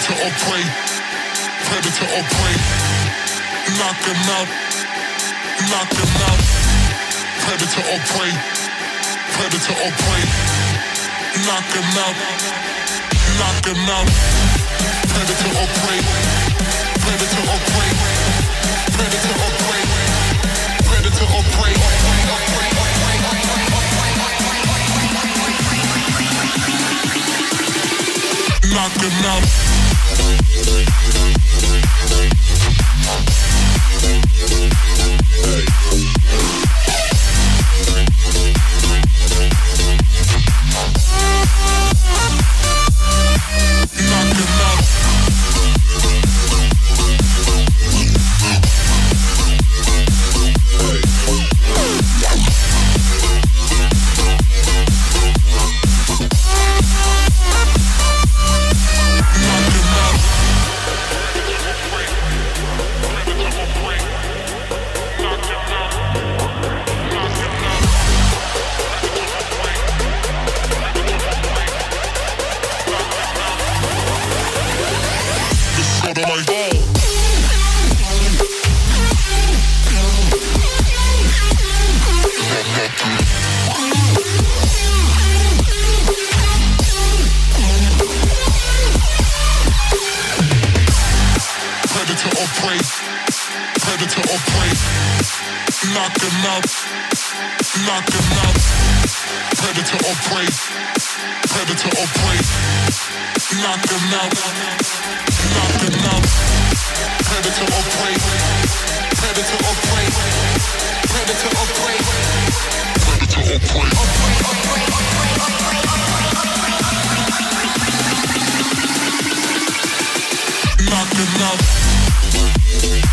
Predator or prey, predator or prey. Knock him out, knock him out. Predator or prey, predator or prey. Knock him out, knock him out. Predator or prey, predator or prey. Predator or prey, predator or prey. Knock him out.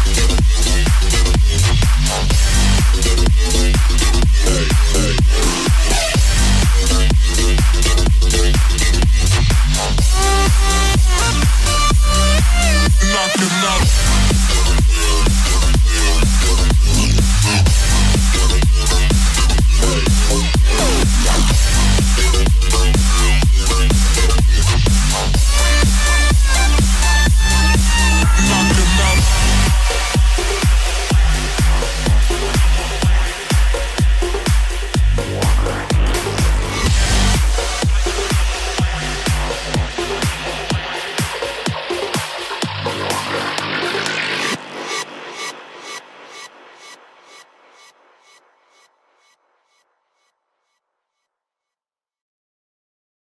Hey.